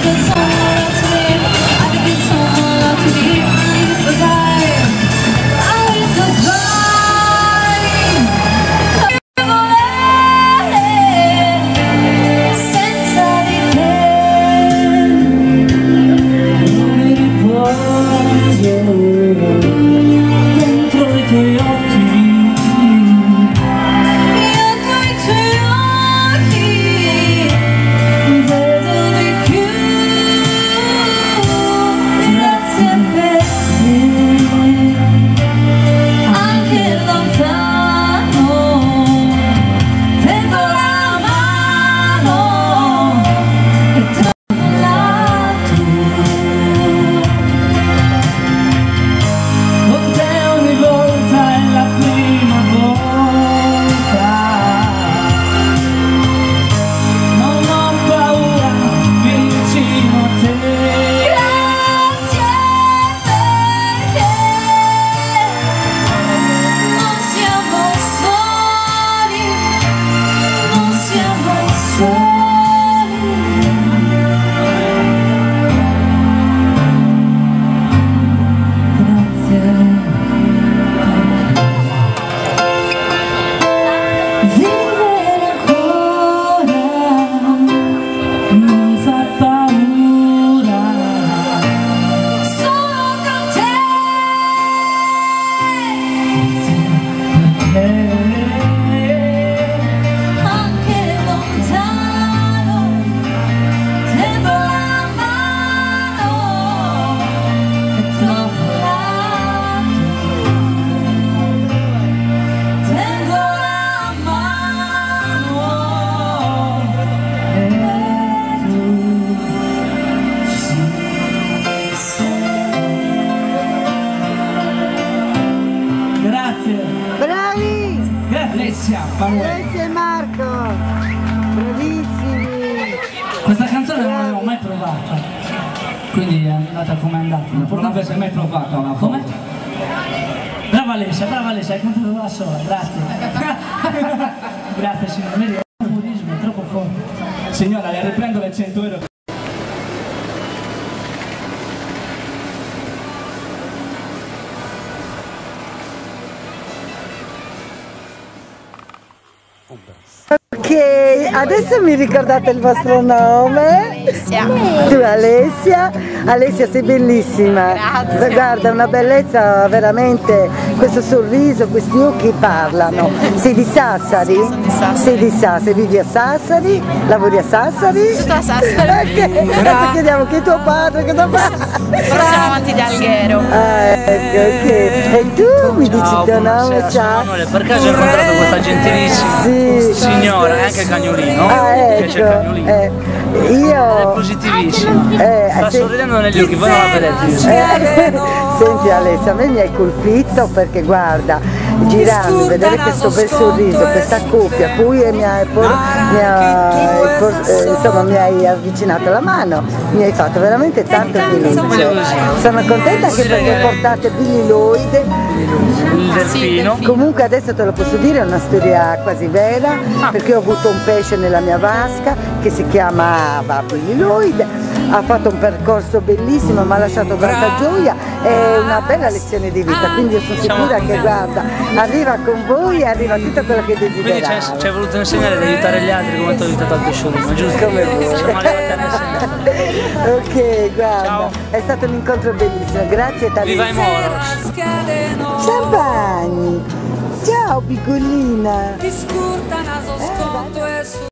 Alessia e Marco, bravissimi. Questa canzone non l'avevo mai provata, quindi è andata come è andata. Non l'avete mai provata una come? Brava Alessia, hai cantato da sola, grazie. Grazie signora, vedi, il buddismo è troppo forte. Signora, le riprendo le 100 euro. Ok, adesso mi ricordate il vostro nome? Alessia. Tu Alessia? Alessia sei bellissima. Grazie. Guarda, una bellezza veramente, questo sorriso, questi occhi parlano. Sei di Sassari? Sì, sono di Sassari. Sei di Sassari, vivi a Sassari? Lavori a Sassari? Tutto a Sassari. Ok, adesso chiediamo chi è tuo padre, che tuo padre? Ora siamo avanti di Alghero. Ah, ecco, ok. E tu mi dici il tuo nome? Ciao. Emanuele, per caso hai incontrato questa gentilissima Sì. signora, e anche il cagnolino? Ah, Piace il ecco. cagnolino? È Io... positivissima. Sta sì. sorridendo negli occhi, voi non la vedete. Senti Alessia, a me mi hai colpito perché guarda, girando, vedere questo bel sorriso, questa coppia, poi mi hai avvicinato la mano, mi hai fatto veramente tanto felice. Sono contenta anche perché portate Billy Lloyd. Il delfino. Comunque adesso te lo posso dire, è una storia quasi vera, perché ho avuto un pesce nella mia vasca che si chiama Billy Lloyd. Ha fatto un percorso bellissimo, mi ha lasciato tanta gioia e una bella lezione di vita, quindi io sono sicura che guarda, arriva con voi e arriva tutto quello che Quindi desiderate. ci hai voluto insegnare di aiutare gli altri come ti ho aiutato al pesciolino, giusto? Come voi. Siamo arrivati a insegnare. Ok, guarda, Ciao. è stato un incontro bellissimo, grazie Viva i tantissimo. Moros! Champagne! Ciao piccolina!